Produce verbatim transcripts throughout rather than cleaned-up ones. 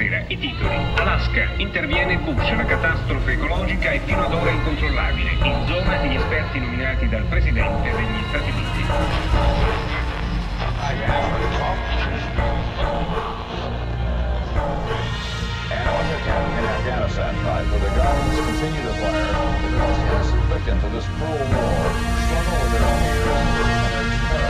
sera. I titoli: Alaska, interviene Bush, la catastrofe ecologica è fino ad ora incontrollabile. In zona gli esperti nominati dal Presidente degli Stati Uniti. In Afghanistan fight where the Guardians continue to fire because innocent victims of this cruel war struggle with their own fears and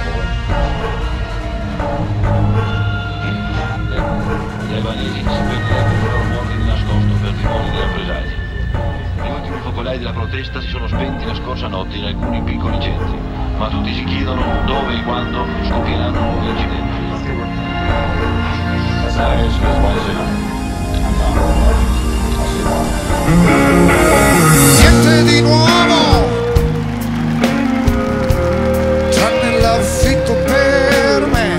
their terrible. Gli albanesi spenderebbero i loro morti di nascosto per timore di rappresaglie. Gli ultimi focolai della protesta si sono spenti la scorsa notte in alcuni piccoli centri, ma tutti si chiedono dove e quando scoppieranno nuovi incidenti. Niente di nuovo, tranne l'affitto per me.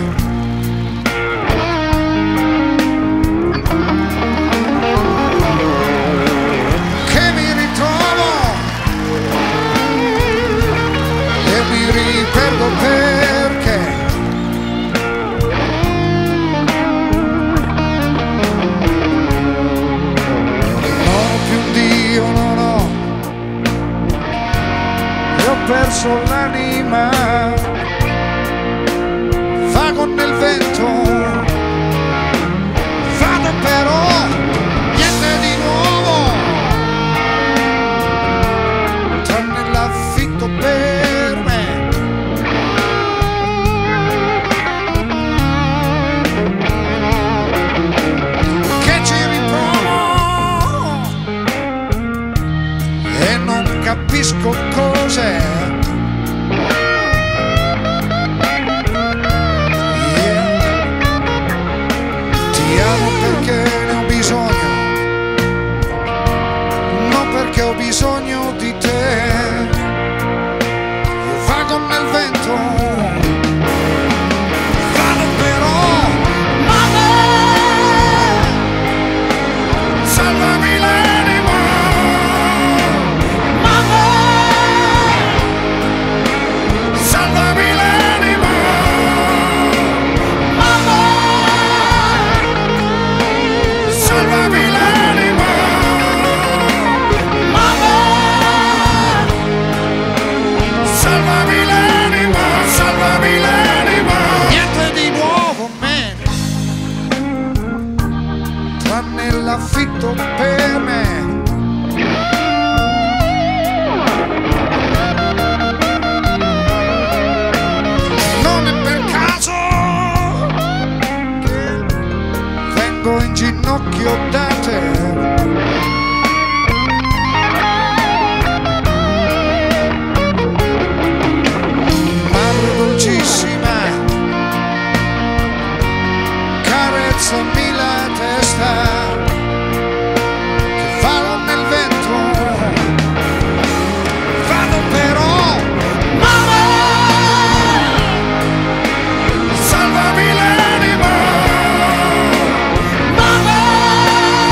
Che mi ritrovo e mi riperdo perché ho perso l'anima, vago nel vento, vado però, niente di nuovo, tranne l'affitto per me. Che ci riprovo e non capisco cos'è. Perché ne ho bisogno, non perché ho bisogno di te. Io vago nel vento, vado però, mamma, salvami l'anima, mamma, salvami l'anima, mamma. Salvami l'anima, mamma, salvami l'anima, salvami l'anima. Niente di nuovo, man, tranne l'affitto per me. Non è per caso che vengo in ginocchio da te. Madre dolcissima, carezzami la testa, che vado nel vento, vado però, mamma, salvami l'anima, mamma.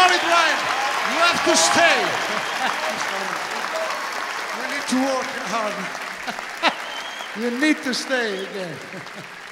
sorry, Brian. You have to stay. We need to work hard. You need to stay again.